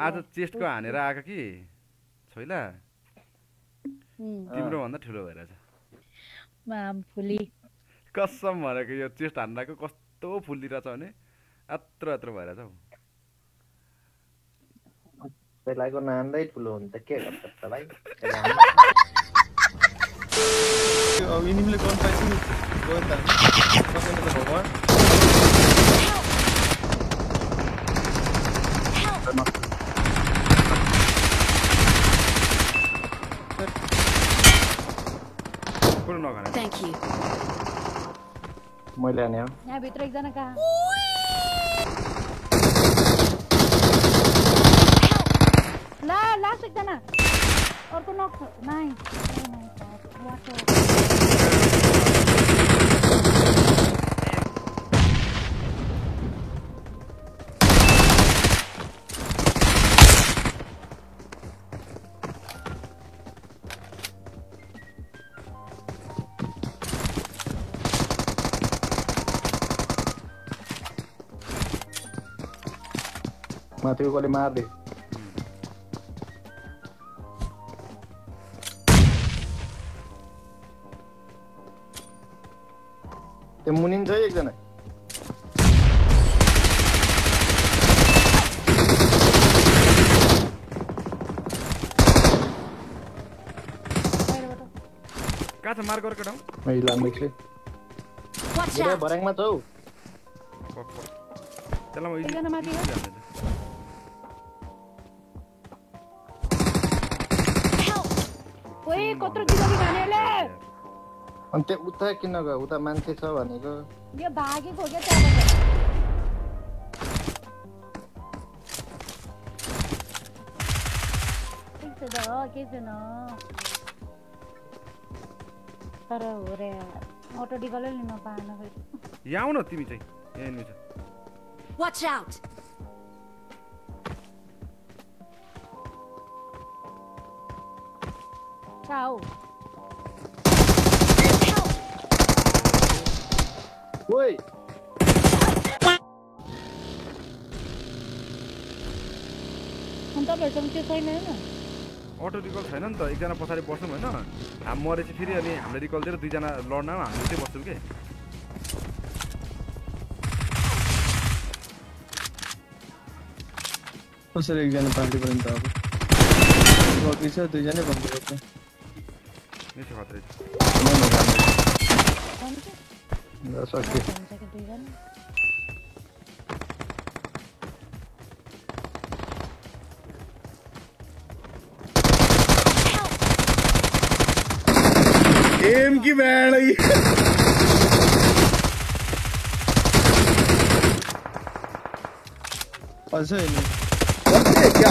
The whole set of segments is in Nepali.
आज चेस्टको हानेर आएको कि छोइला तिम्रो भन्दा ठुलो भइरहेछ माम फुली कसम भनेको यो चेस्ट हान्दाको कस्तो फुलिरहेछ भने यत्रो यत्रो भइरहेछ हौ त्यसलाईको नान्दै ठुलो हुन्छ के गर्छ त भाइ अब यिनीले गन पाइसक्यो गयो त कसैले त भगवान कुरो नगर्नु Thank you. मैले हाने हो यहाँ भित्र एकजना कहाँ ला लास्ट एकजना अर्को नक नाइ माथिको कसले मार्दे त्यो मुनिन छ एकजना कहाँ छ मार गर केटा मैले लान्दैछु Watch मेरो out. भर्याङमा छौ त्यसलाई म एकजना माथि हो ओए कत्रो किलोमी खानेले अनि त्यो उता किन गयो उता मान्छे छ भनेको यो भागेको हो क्या त्यहाँबाट के छैन तर हो रे अटो डिकलै लिन पाएन फेरि यहाँ आऊ न तिमी चाहिँ यहाँ हेर्नु छ Watch out. कहाँ हो ओइ अनि तपाईँहरूसँग त्यो छैन होइन अटो रिकल छैन नि त एकजना पछाडि बस्छौँ होइन हामी मरेपछि फेरि अनि हामीले रिकल दिएर दुईजना लड्न हामी चाहिँ बस्छौँ के कसरी एकजना पार्टी पर्यन्त अब बाँकी छ दुईजना भन्नुपर्छ मिसो खत्रै सक्यो हुन्छ कि दुईजना एम की बैंड आई अच्छा है नहीं क्या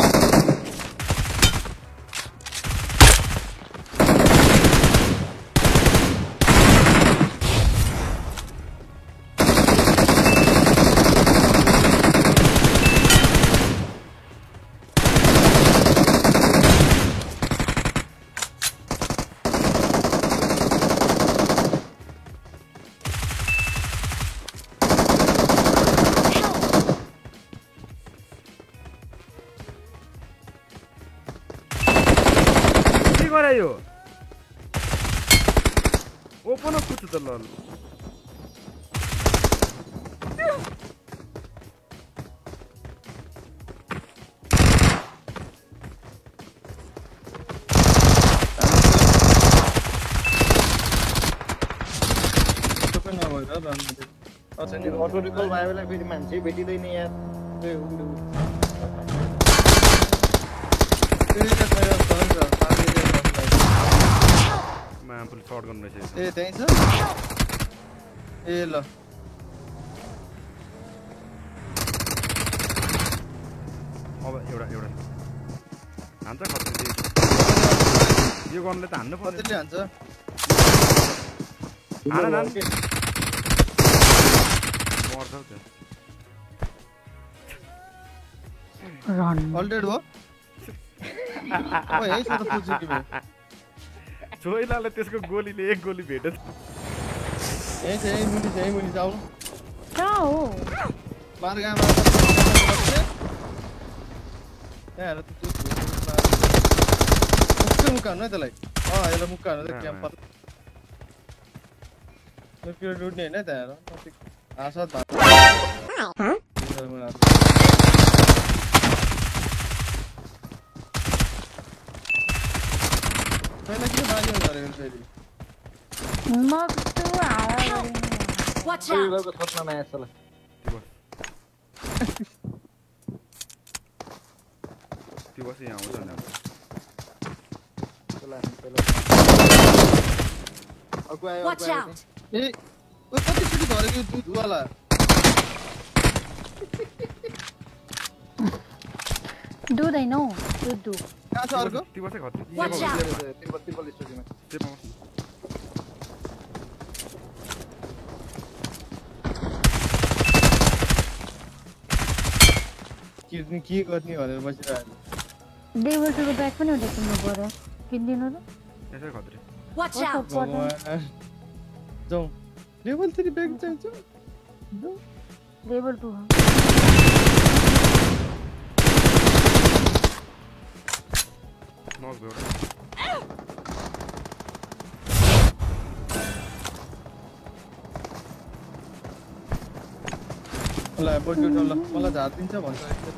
गरायो ओपन अफ कुछ त ल अटो रिकल भयो बेला फेरि मान्छे भेटिँदैन यार आफूले सर्ट गर्नु रहेछ ए त्यही छ ए ल अब एउटा हान्छ खर्च यो गर्नुले त हान्नु पर्छ कतिले हान्छ हान हान मर्छ त्यो रन अल्टेड हो ओए यही छ त पुछु कि बे जोइलाले त्यसको गोलीले एक गोली भेट्यो यही मुनि जाऊ कहाँ हो मार्गामा त्यहाँ हेर त त्यो मुक्का हान्नु है त्यसलाई यसलाई मुक्का हान्नु त क्याम्पर त्यो पिरियड उड्ने होइन त्यहाँ हेर आसाद पहिला किन बाल्यो गरेको फेरि म कस्तो हावा गरेँ Watch त्यो out! गएको छोड्न नयाँ चला त्यो बस यहाँ आउँछ नि चला अगु आयो Watch out! ए ओ कतिचोटि झरेको यो दुधवाला दुध होइन हौ दुध कहाँ छ अर्को त्यो बसै खत्रै Watch out! तिब्बल स्टोरीमा टेपमा के गर्ने भनेर बसिरहेको डेबल टुको ब्याग पनि एउटा किन्नु पर्यो किनिदिनु र त्यसै खत्रै Watch out! भगवान् जाउँ लेभल 3 ब्याग चाहिन्छ डेबल टु नक भयो ल बग्यो ल मलाई झार दिन्छ भन्छ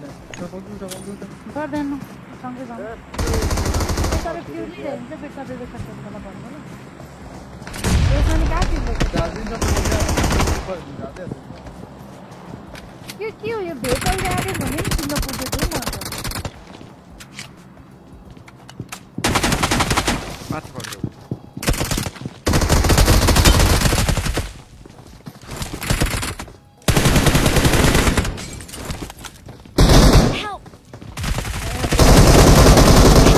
गर्दैन सँगै जाउँ तर प्युरली हेर्नु चाहिँ बेटा बेटा खर्च गर्नु पर्छ ल यसमा नि कहाँ किन्नु झार दिन्छ के हो यो भेकल ल्याएर भने नि किन्न पुगेको म माथि खत्रै Help!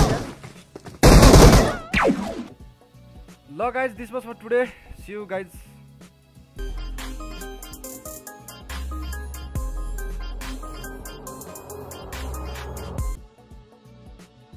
ल guys this was for today see you guys